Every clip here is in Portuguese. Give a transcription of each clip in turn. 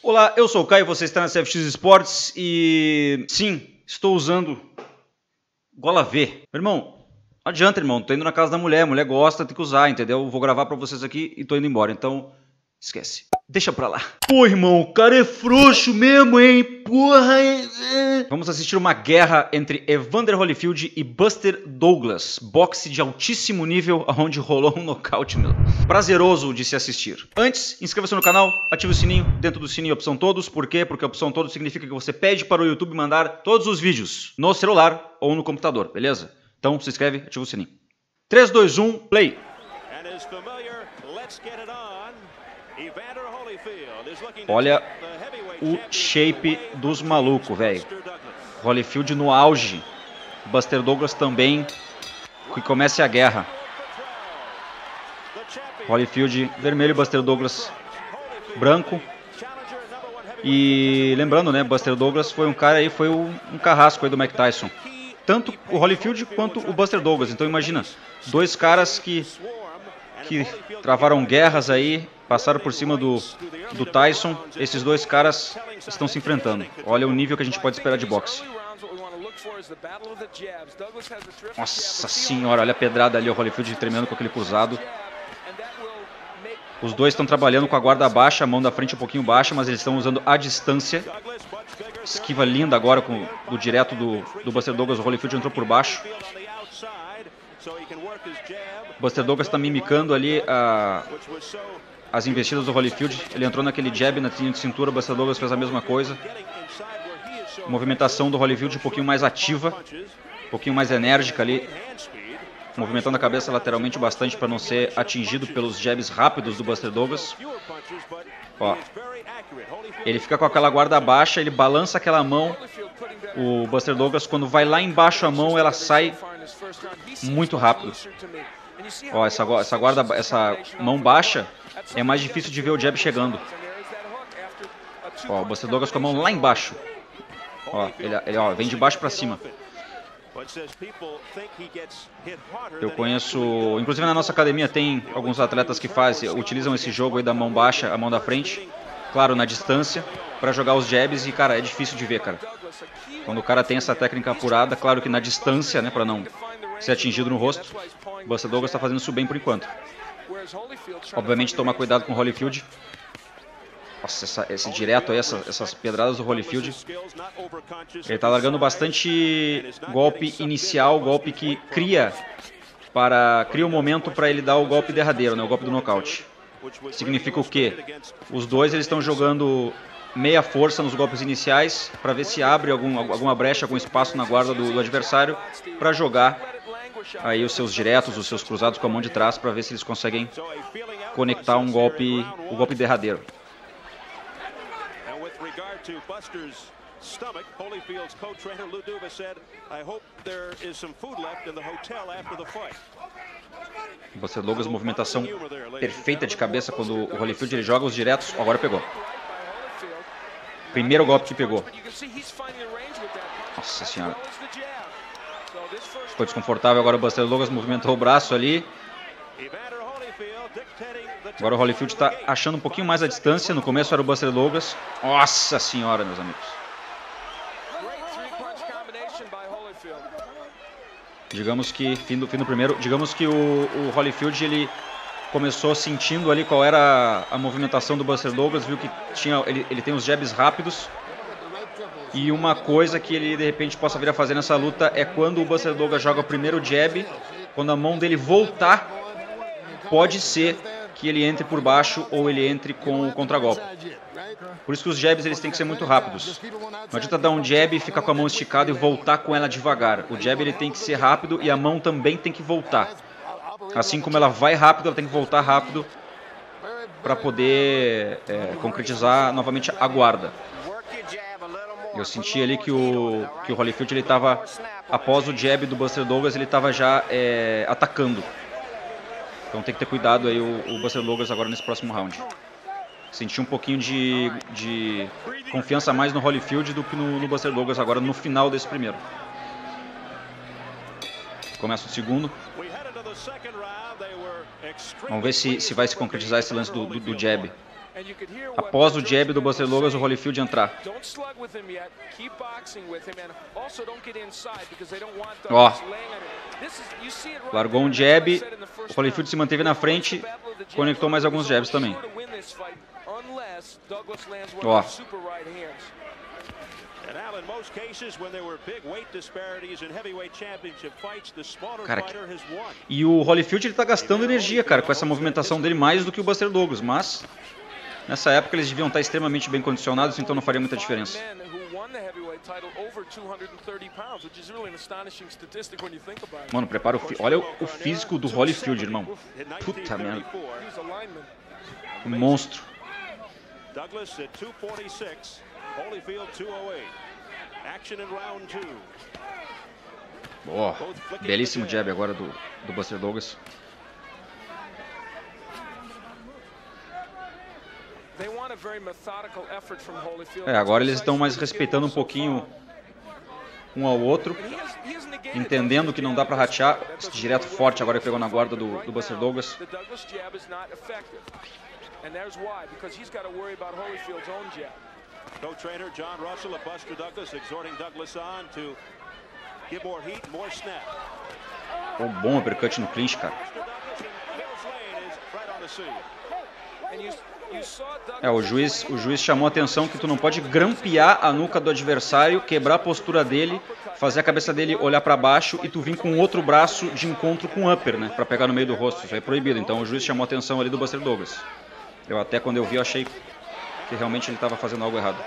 Olá, eu sou o Caio, você está na CFX Sports e sim, estou usando gola V. Meu irmão, não adianta, irmão, tô indo na casa da mulher, a mulher gosta, tem que usar, entendeu? Vou gravar pra vocês aqui e tô indo embora, então esquece. Deixa pra lá. Pô, irmão, o cara é frouxo mesmo, hein? Porra, Vamos assistir uma guerra entre Evander Holyfield e Buster Douglas. Boxe de altíssimo nível, onde rolou um nocaute, meu. Prazeroso de se assistir. Antes, inscreva-se no canal, ative o sininho. Dentro do sininho, a opção todos. Por quê? Porque a opção todos significa que você pede para o YouTube mandar todos os vídeos no celular ou no computador, beleza? Então, se inscreve, ativa o sininho. 3, 2, 1, play! Olha o shape dos malucos, velho. Holyfield no auge. Buster Douglas também. Que comece a guerra. Holyfield vermelho, Buster Douglas branco. E lembrando, né, Buster Douglas foi um cara aí, foi um carrasco aí do Mike Tyson. Tanto o Holyfield quanto o Buster Douglas. Então imagina, dois caras que travaram guerras aí, passaram por cima do Tyson. Esses dois caras estão se enfrentando. Olha o nível que a gente pode esperar de boxe. Nossa senhora, olha a pedrada ali, o Holyfield tremendo com aquele cruzado. Os dois estão trabalhando com a guarda baixa, a mão da frente um pouquinho baixa, mas eles estão usando a distância. Esquiva linda agora com o direto do Buster Douglas. O Holyfield entrou por baixo. Buster Douglas está mimicando ali as investidas do Holyfield. Ele entrou naquele jab na linha de cintura. Buster Douglas fez a mesma coisa. Movimentação do Holyfield um pouquinho mais ativa, um pouquinho mais enérgica ali, movimentando a cabeça lateralmente bastante para não ser atingido pelos jabs rápidos do Buster Douglas. Ó, ele fica com aquela guarda baixa, ele balança aquela mão. O Buster Douglas, quando vai lá embaixo a mão, ela sai muito rápido. Ó, essa mão baixa é mais difícil de ver o jab chegando. Ó, o Buster Douglas com a mão lá embaixo. Ó, ele ó, vem de baixo pra cima. Eu conheço, inclusive na nossa academia tem alguns atletas que utilizam esse jogo aí da mão baixa, a mão da frente, claro, na distância, pra jogar os jabs e, cara, é difícil de ver, cara. Quando o cara tem essa técnica apurada, claro que na distância, né, pra não ser atingido no rosto, o Buster Douglas tá fazendo isso bem por enquanto. Obviamente tomar cuidado com o Holyfield. Nossa, esse direto aí, essas pedradas do Holyfield. Ele tá largando bastante golpe inicial, golpe que cria o momento para ele dar o golpe derradeiro, né, o golpe do nocaute. Significa o quê? Os dois eles estão jogando meia força nos golpes iniciais para ver se abre alguma brecha, algum espaço na guarda do adversário para jogar aí os seus diretos, os seus cruzados com a mão de trás para ver se eles conseguem conectar o golpe derradeiro. To Buster's stomach, Holyfield's co-trainer Lou Duva said, "I hope there is some food left in the hotel after the fight." Buster Douglas, movimentação perfeita de cabeça quando o Holyfield ele joga os diretos. Agora pegou. Primeiro golpe que pegou. Nossa senhora. Ficou desconfortável agora o Buster Douglas, movimentou o braço ali. Agora o Holyfield está achando um pouquinho mais a distância. No começo era o Buster Douglas. Nossa senhora, meus amigos. Digamos que, fim do primeiro, digamos que o Holyfield ele começou sentindo ali qual era a movimentação do Buster Douglas. Viu que ele tem os jabs rápidos. E uma coisa que ele de repente possa vir a fazer nessa luta é quando o Buster Douglas joga o primeiro jab, quando a mão dele voltar, pode ser que ele entre por baixo ou ele entre com o contragolpe. Por isso que os jabs eles têm que ser muito rápidos. Não adianta dar um jab e ficar com a mão esticada e voltar com ela devagar. O jab ele tem que ser rápido e a mão também tem que voltar. Assim como ela vai rápido, ela tem que voltar rápido para poder concretizar novamente a guarda. Eu senti ali que o Holyfield ele estava, após o jab do Buster Douglas, ele estava já atacando. Então tem que ter cuidado aí o Buster Douglas agora nesse próximo round. Senti um pouquinho de confiança mais no Holyfield do que no Buster Douglas agora no final desse primeiro. Começa o segundo. Vamos ver se vai se concretizar esse lance do jab. após o jab do Buster Douglas, o Holyfield entrar. Ó, largou um jab, o Holyfield se manteve na frente, conectou mais alguns jabs também. Ó. Cara, e o Holyfield ele tá gastando energia, cara, com essa movimentação dele mais do que o Buster Douglas, mas nessa época eles deviam estar extremamente bem condicionados, então não faria muita diferença. Mano, prepara olha o físico do Holyfield, irmão. Puta merda. Monstro. Douglas at 246, Holyfield 208. Action in round 2. Oh, belíssimo jab agora do Buster Douglas. Agora eles estão mais respeitando um pouquinho um ao outro, entendendo que não dá pra ratear. Direto forte agora que pegou na guarda do Buster Douglas. And there's why, because he's got to worry about Holyfield's own jab. Co-trainer John Russell of Buster Douglas exhorting Douglas on to give more heat, more snap. Um bom uppercut no clinch, cara. O juiz chamou a atenção que tu não pode grampear a nuca do adversário, quebrar a postura dele, fazer a cabeça dele olhar pra baixo e tu vir com outro braço de encontro com upper, né, pra pegar no meio do rosto. Isso é proibido, então o juiz chamou a atenção ali do Buster Douglas. Eu até quando eu vi, eu achei que realmente ele estava fazendo algo errado.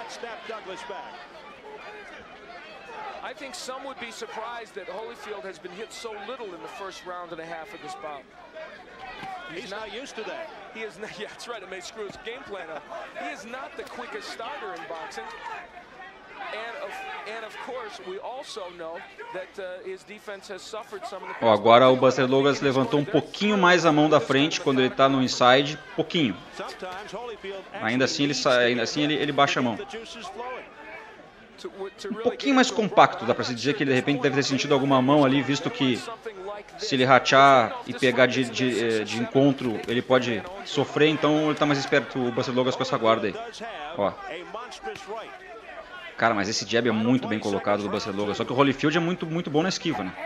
I think some would be surprised that Holyfield has been hit so little in the first round and a half of this bout. He's not used to that. He is not, yeah, that's right, it may screw his game plan up. He is not the quickest starter in boxing. And of course, we also know that his defense has suffered some of the... Agora o Buster Douglas levantou um pouquinho mais a mão da frente quando ele está no inside, pouquinho. Ainda assim ele baixa a mão. Um pouquinho mais compacto, dá pra se dizer que ele de repente deve ter sentido alguma mão ali, visto que se ele ratear e pegar de encontro, ele pode sofrer, então ele tá mais esperto, o Buster Douglas, com essa guarda aí. Ó. Cara, mas esse jab é muito bem colocado do Buster Douglas, só que o Holyfield é muito bom na esquiva, né?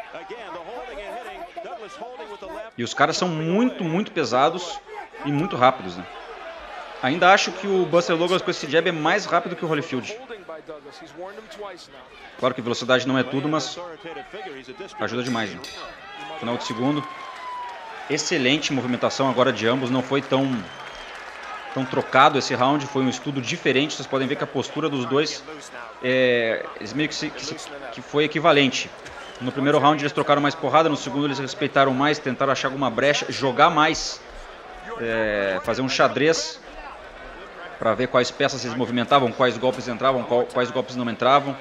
E os caras são muito pesados e muito rápidos, né? Ainda acho que o Buster Douglas com esse jab é mais rápido que o Holyfield. Claro que velocidade não é tudo, mas ajuda demais, né? Final de segundo. Excelente movimentação agora de ambos, não foi tão trocado esse round, foi um estudo diferente. Vocês podem ver que a postura dos dois, eles meio que foi equivalente. No primeiro round eles trocaram mais porrada, no segundo eles respeitaram mais, tentaram achar alguma brecha, jogar mais, fazer um xadrez para ver quais peças eles movimentavam, quais golpes entravam, quais golpes não entravam.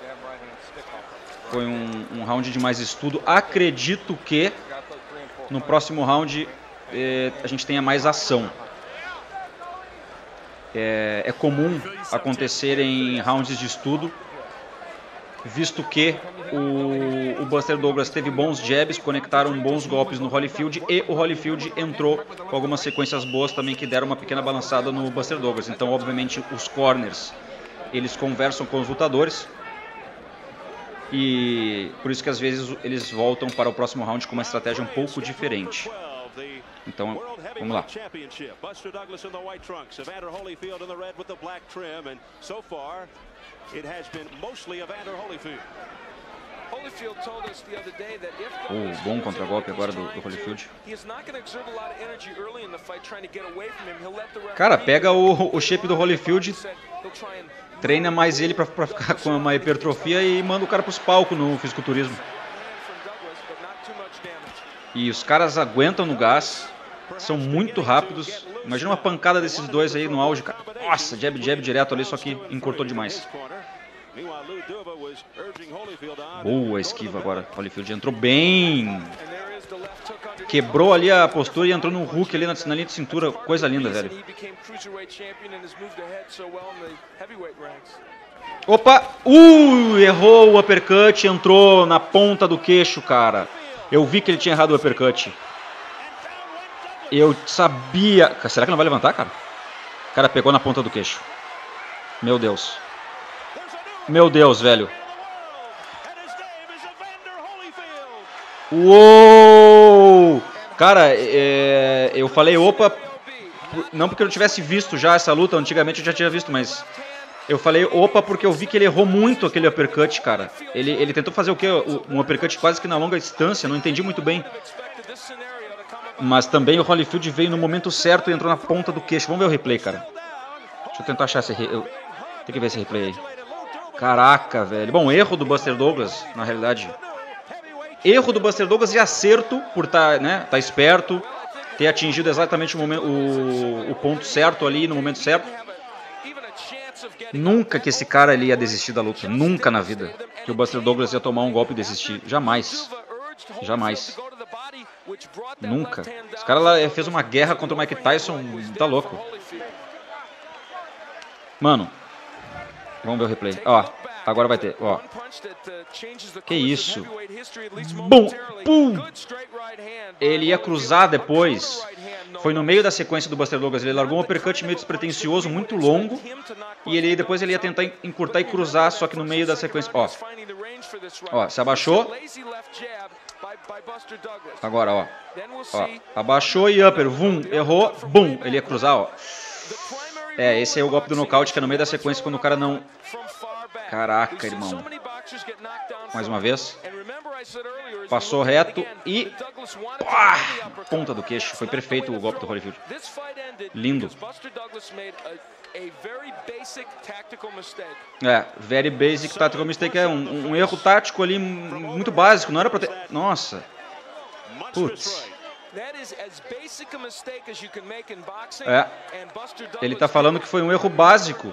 Foi um round de mais estudo. Acredito que no próximo round a gente tenha mais ação. É comum acontecer em rounds de estudo, visto que o Buster Douglas teve bons jabs, conectaram bons golpes no Holyfield e o Holyfield entrou com algumas sequências boas também que deram uma pequena balançada no Buster Douglas. Então, obviamente, os corners, eles conversam com os lutadores e por isso que às vezes eles voltam para o próximo round com uma estratégia um pouco diferente. Então, vamos lá. Buster Douglas in the white trunks, Evander Holyfield in the red with the black trim, and so far it has been mostly Evander Holyfield. Bom contragolpe agora do Holyfield. Cara, pega o shape do Holyfield, treina mais ele pra ficar com uma hipertrofia e manda o cara pros palcos no fisiculturismo. E os caras aguentam no gás, são muito rápidos. Imagina uma pancada desses dois aí no auge, cara. Nossa, jab direto ali, só que encurtou demais. Boa esquiva agora. Holyfield entrou bem. Quebrou ali a postura e entrou no hook ali na linha de cintura. Coisa linda, velho. Opa! Errou o uppercut, entrou na ponta do queixo, cara. Eu vi que ele tinha errado o uppercut. Eu sabia... Será que não vai levantar, cara? cara pegou na ponta do queixo. Meu Deus. Meu Deus, velho. Uou! Cara, eu falei opa, não porque eu não tivesse visto já essa luta, antigamente eu já tinha visto, mas eu falei opa porque eu vi que ele errou muito aquele uppercut, cara. Ele tentou fazer o quê? Um uppercut quase que na longa distância, não entendi muito bem. Mas também o Holyfield veio no momento certo e entrou na ponta do queixo. Vamos ver o replay, cara. Deixa eu tentar achar esse replay. Tem que ver esse replay aí. Caraca, velho. Bom, erro do Buster Douglas, na realidade. Erro do Buster Douglas e acerto por estar, né, tá esperto, ter atingido exatamente o ponto certo ali, no momento certo. Nunca que esse cara ele ia desistir da luta. Nunca na vida que o Buster Douglas ia tomar um golpe e desistir. Jamais. Jamais. Nunca. Esse cara lá fez uma guerra contra o Mike Tyson. Tá louco. Mano. Vamos ver o replay. Ó. Agora vai ter, ó. Que isso? Bum! Pum! Ele ia cruzar depois. Foi no meio da sequência do Buster Douglas. Ele largou um uppercut meio despretensioso, muito longo. E depois ele ia tentar encurtar e cruzar, só que no meio da sequência. Ó. Ó, se abaixou. Agora, ó. Ó. Abaixou e upper. Vum! Errou. Bum! Ele ia cruzar, ó. Esse é o golpe do nocaute, que é no meio da sequência quando o cara não... Caraca, irmão. Mais uma vez. Passou reto e... Pá! Ponta do queixo. Foi perfeito o golpe do Holyfield. Lindo. Very basic tactical mistake. É um erro tático ali muito básico. Não era pra ter... Nossa. Putz. Ele tá falando que foi um erro básico.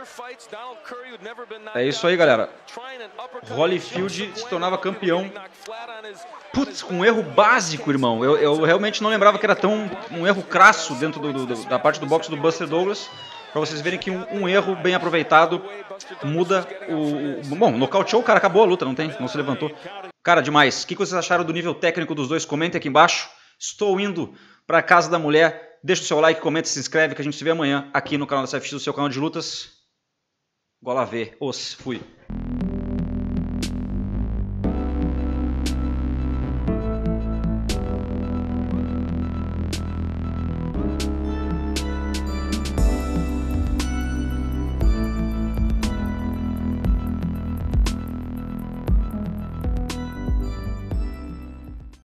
É isso aí, galera. Holyfield se tornava campeão. Putz, com um erro básico, irmão. Eu realmente não lembrava que era tão um erro crasso dentro da parte do boxe do Buster Douglas. Pra vocês verem que um erro bem aproveitado muda Bom, nocauteou, o cara acabou a luta, não se levantou. Cara, demais. O que vocês acharam do nível técnico dos dois? Comentem aqui embaixo. Estou indo para casa da mulher. Deixa o seu like, comenta, se inscreve, que a gente se vê amanhã aqui no canal da CFX, do seu canal de lutas. Gola V. Fui.